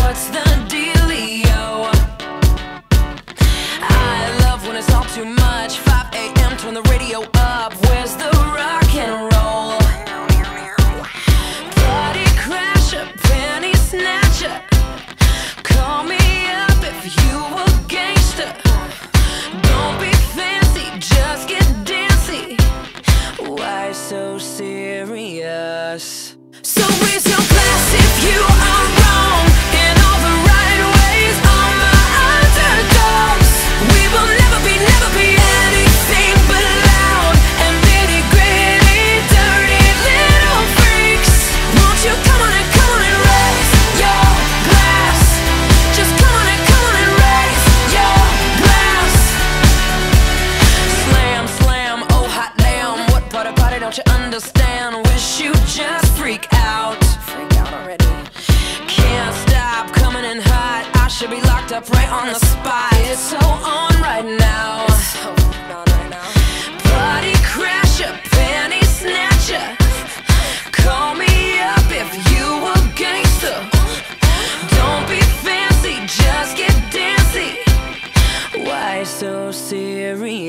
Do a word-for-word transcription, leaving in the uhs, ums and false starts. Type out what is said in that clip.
what's the dealio? I love when it's all too much. five A M, turn the radio up. Where's the rock and roll? Party crasher, penny snatcher. Call me up if you a gangster. Don't be fancy, just get dancy. Why so serious? So raise your glass if you are wrong in all the right ways. All my underdogs, we will never be, never be anything but loud and nitty gritty, dirty little freaks. Won't you come on and come on and raise your glass? Just come on and come on and raise your glass. Slam, slam, oh hot damn. What part of party don't you understand? Wish you just freak out. Freak out already. Can't stop coming in hot. I should be locked up right on the spot. It's so on right now. It's so on right now. Party crasher, penny snatcher. Call me up if you a gangster. Don't be fancy, just get dancy. Why so serious?